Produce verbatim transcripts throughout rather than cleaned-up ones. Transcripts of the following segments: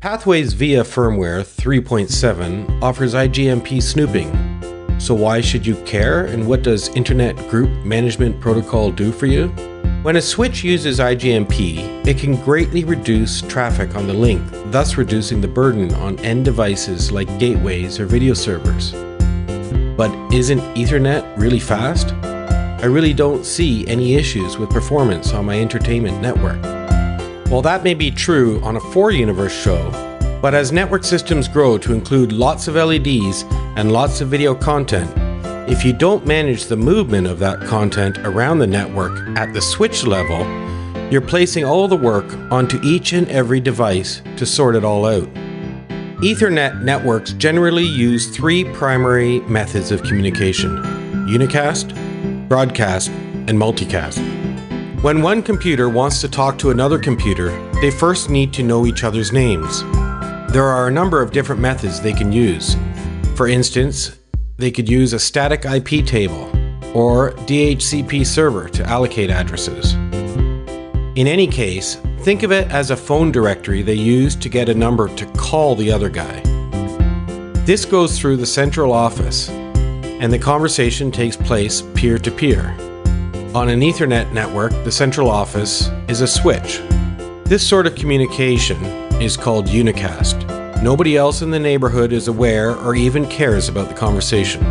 Pathways VIA firmware three point seven offers I G M P snooping. So why should you care, and what does Internet Group Management Protocol do for you? When a switch uses I G M P, it can greatly reduce traffic on the link, thus reducing the burden on end devices like gateways or video servers. But isn't Ethernet really fast? I really don't see any issues with performance on my entertainment network. While that may be true on a four universe show, but as network systems grow to include lots of L E Ds and lots of video content, if you don't manage the movement of that content around the network at the switch level, you're placing all the work onto each and every device to sort it all out. Ethernet networks generally use three primary methods of communication: unicast, broadcast, and multicast. When one computer wants to talk to another computer, they first need to know each other's names. There are a number of different methods they can use. For instance, they could use a static I P table or D H C P server to allocate addresses. In any case, think of it as a phone directory they use to get a number to call the other guy. This goes through the central office, and the conversation takes place peer-to-peer. On an Ethernet network, the central office is a switch. This sort of communication is called unicast. Nobody else in the neighborhood is aware or even cares about the conversation.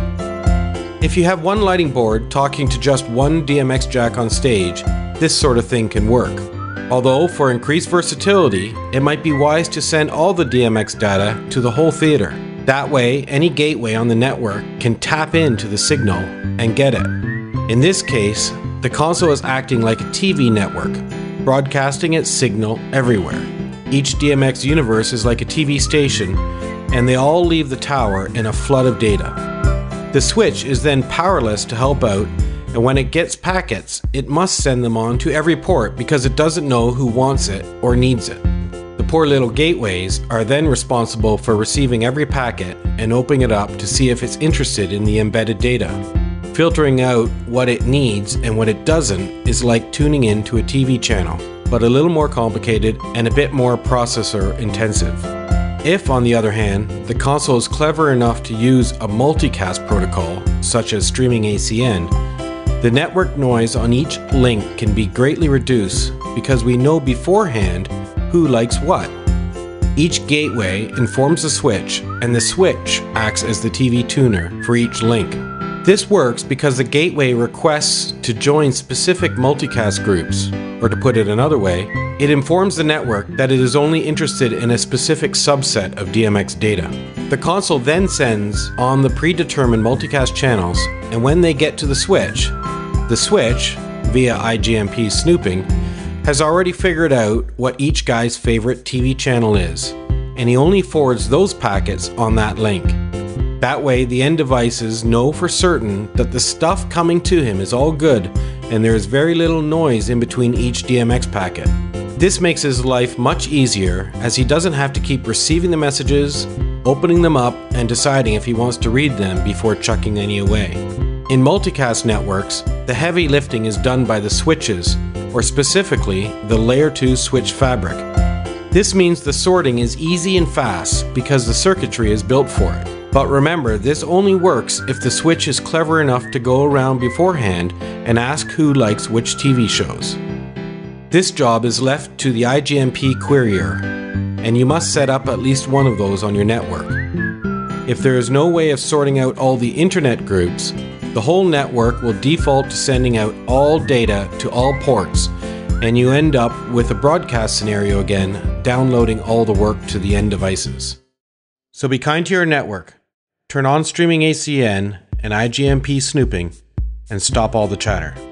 If you have one lighting board talking to just one D M X jack on stage, this sort of thing can work. Although, for increased versatility, it might be wise to send all the D M X data to the whole theater. That way, any gateway on the network can tap into the signal and get it. In this case, the console is acting like a T V network, broadcasting its signal everywhere. Each D M X universe is like a T V station, and they all leave the tower in a flood of data. The switch is then powerless to help out, and when it gets packets, it must send them on to every port because it doesn't know who wants it or needs it. The poor little gateways are then responsible for receiving every packet and opening it up to see if it's interested in the embedded data. Filtering out what it needs and what it doesn't is like tuning in to a T V channel, but a little more complicated and a bit more processor intensive. If, on the other hand, the console is clever enough to use a multicast protocol, such as streaming A C N, the network noise on each link can be greatly reduced because we know beforehand who likes what. Each gateway informs the switch, and the switch acts as the T V tuner for each link. This works because the gateway requests to join specific multicast groups, or to put it another way, it informs the network that it is only interested in a specific subset of D M X data. The console then sends on the predetermined multicast channels, and when they get to the switch, the switch, via I G M P snooping, has already figured out what each guy's favorite T V channel is, and he only forwards those packets on that link. That way, the end devices know for certain that the stuff coming to him is all good, and there is very little noise in between each D M X packet. This makes his life much easier, as he doesn't have to keep receiving the messages, opening them up, and deciding if he wants to read them before chucking any away. In multicast networks, the heavy lifting is done by the switches, or specifically, the layer two switch fabric. This means the sorting is easy and fast because the circuitry is built for it. But remember, this only works if the switch is clever enough to go around beforehand and ask who likes which T V shows. This job is left to the I G M P querier, and you must set up at least one of those on your network. If there is no way of sorting out all the internet groups, the whole network will default to sending out all data to all ports, and you end up with a broadcast scenario again, downloading all the work to the end devices. So be kind to your network. Turn on streaming A C N and I G M P snooping, and stop all the chatter.